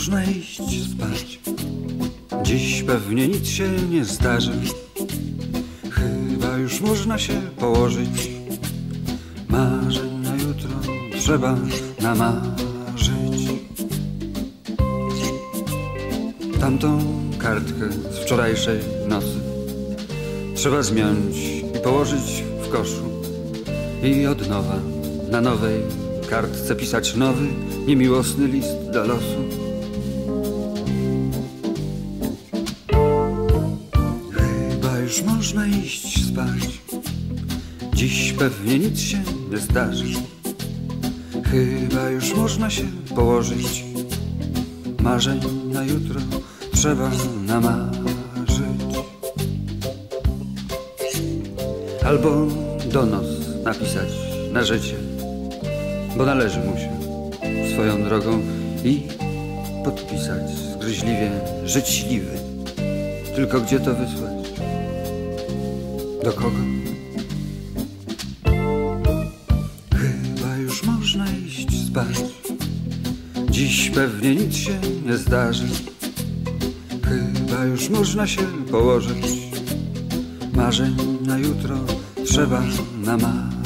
można iść spać. Dziś pewnie nic się nie zdarzy. Chyba już można się położyć. Marzeń na jutro trzeba namarzyć. Tamtą kartkę z wczorajszej nocy trzeba zmiąć i położyć w koszu. I od nowa na nowej kartce pisać nowy, niemiłosny list do losu. Chyba już można iść spać. Dziś pewnie nic się nie zdarzy. Chyba już można się położyć. Marzeń na jutro trzeba namarzyć. Albo donos napisać na życie, bo należy mu się swoją drogą, i podpisać zgryźliwie życzliwy. Tylko gdzie to wysłać? Do kogo? Chyba już można iść spać. Dziś pewnie nic się nie zdarzy. Chyba już można się położyć. Marzeń na jutro trzeba namarzyć.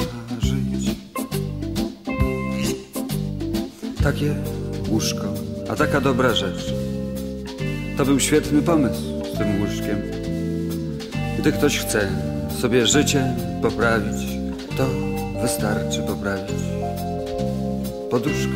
Takie łóżko, a taka dobra rzecz. To był świetny pomysł z tym łóżkiem. Gdy ktoś chce sobie życie poprawić, to wystarczy poprawić poduszkę.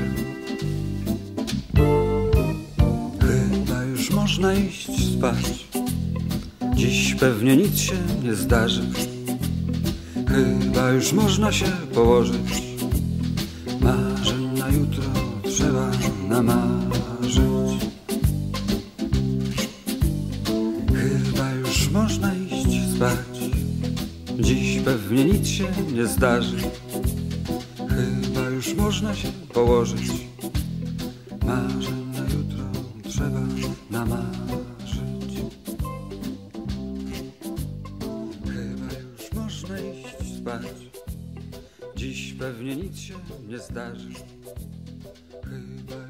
Chyba już można iść spać. Dziś pewnie nic się nie zdarzy. Chyba już można się położyć. Marzeń na jutro trzeba namarzyć. Chyba już można iść spać. Dziś pewnie nic się nie zdarzy. Chyba już można się położyć. Marzeń na jutro trzeba namarzyć. Chyba już można iść spać. Dziś pewnie nic się nie zdarzy. Chyba